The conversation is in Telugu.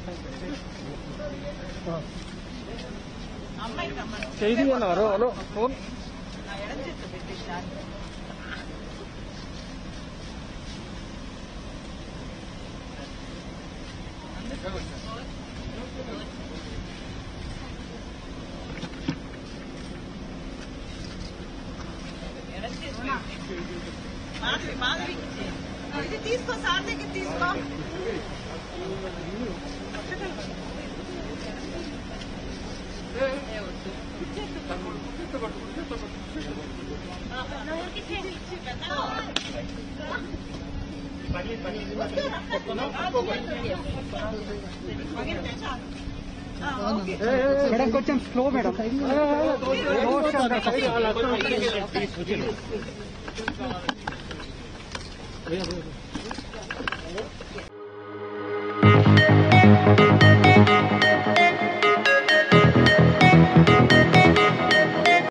చేయి అన్నారు. హలో ఫోన్ ఇది తీసుకో, సార్ దగ్గర తీసుకో. మేడం కొంచెం స్లో మేడం.